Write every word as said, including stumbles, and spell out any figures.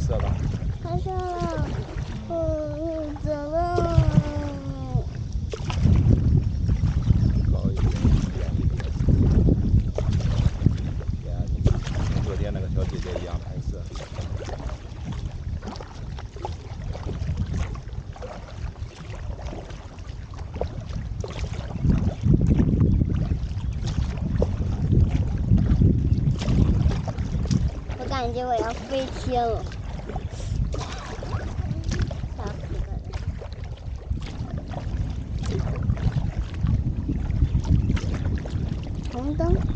色吧？ 拍摄了，嗯，走了。 高一点，远一点。呀，跟昨天那个小姐姐一样拍摄。 我感觉我要飞天了。吓死我了！红灯。